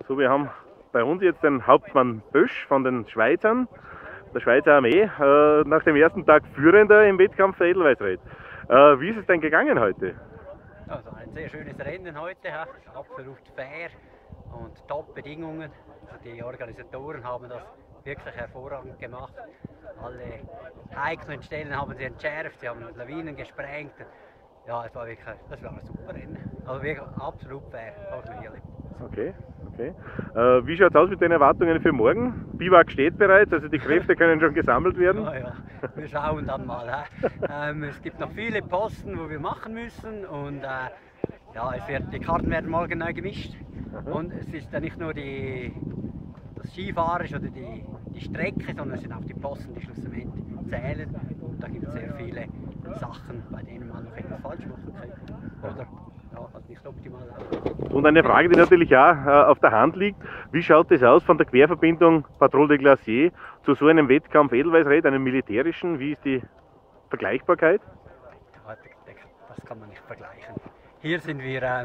So, wir haben bei uns jetzt den Hauptmann Bösch von den Schweizern, der Schweizer Armee, nach dem ersten Tag Führender im Wettkampf der Edelweißritt. Wie ist es denn gegangen heute? Also ein sehr schönes Rennen heute, ja. Absolut fair und Top-Bedingungen. Also die Organisatoren haben das wirklich hervorragend gemacht. Alle heiklen Stellen haben sie entschärft, sie haben Lawinen gesprengt. Ja, das war ein super Rennen. Also wirklich absolut fair, auch noch hier. Okay, okay. Wie schaut es aus mit den Erwartungen für morgen? Biwak steht bereits, also die Kräfte können schon gesammelt werden. Ja, ja. Wir schauen dann mal. Es gibt noch viele Posten, wo wir machen müssen und ja, die Karten werden morgen neu gemischt. Und es ist ja nicht nur das Skifahren oder die Strecke, sondern es sind auch die Posten, die schlussendlich zählen. Und da gibt es sehr viele Sachen, bei denen man noch etwas falsch machen könnte. Oder ja, halt nicht optimal laufen. Und eine Frage, die natürlich auch auf der Hand liegt: Wie schaut es aus von der Querverbindung Patrouille de Glacier zu so einem Wettkampf Edelweißritt, einem militärischen? Wie ist die Vergleichbarkeit? Ja, das kann man nicht vergleichen. Hier sind wir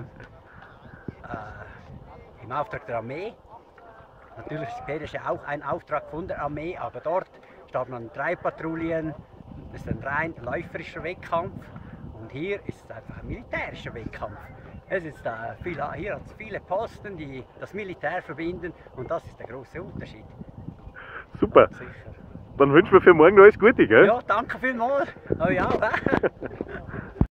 im Auftrag der Armee. Natürlich ist Pedesche auch ein Auftrag von der Armee, aber dort starten man 3 Patrouillen. Das ist ein rein läuferischer Wettkampf. Und hier ist es einfach ein militärischer Wettkampf. Hier hat es viele Posten, die das Militär verbinden, und das ist der große Unterschied. Super. Sicher. Dann wünschen wir für morgen alles Gute, gell? Ja, danke vielmals. Oh ja.